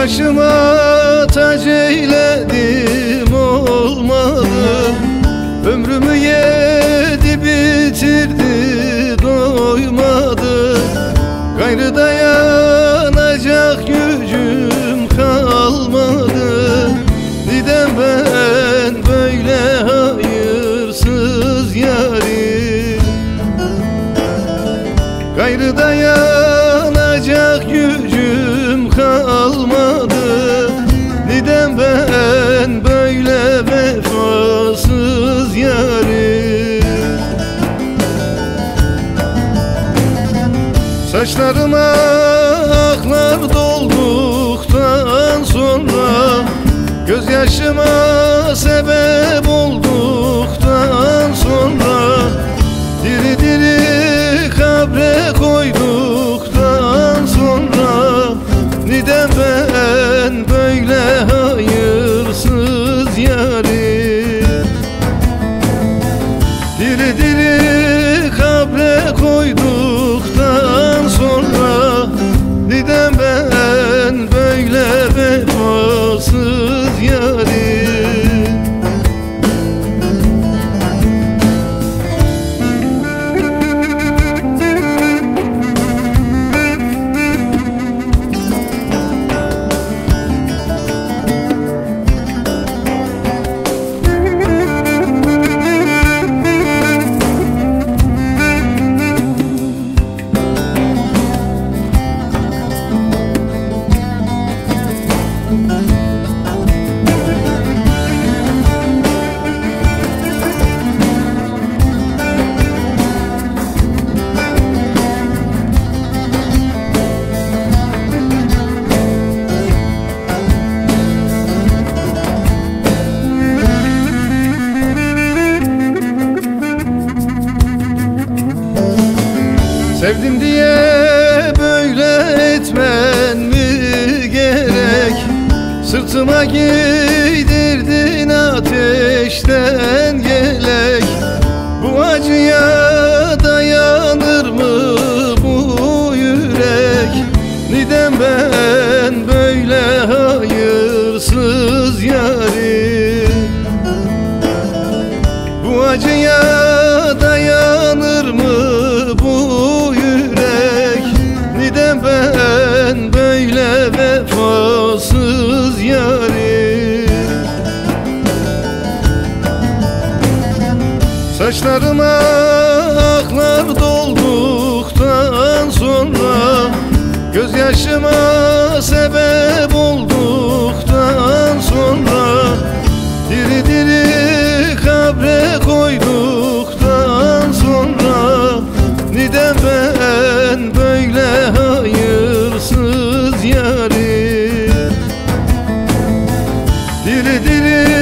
başıma tac eyledim olmadı. Ömrümü yedi bitirdi doymadı. Gayrı dayanacak gücüm kalmadı. Neden ben böyle hayırsız yarim? Gayrı dayanacak gücüm kalmadı. Neden ben böyle vefasız yarim? Saçlarıma aklar dolduktan sonra, gözyaşıma sebep olduktan sonra, diri diri kabre koyduktan sonra, neden ben böyle hayırsız yarim? Diri diri kabre koyduktan sonra, neden ben böyle vefasız yarim? Sevdim diye böyle etmen mi gerek? Sırtıma giydirdin ateşten yelek. Bu acıya dayanır mı bu yürek? Neden ben böyle hayırsız yarim? Bu acıya dayanır mı bu yürek? Neden ben böyle vefasız yarim? Saçlarıma aklar dolduktan sonra, gözyaşıma sebep olduktan sonra, diri diri kabre koyduktan sonra, neden ben böyle hayırsız yarim? Diri diri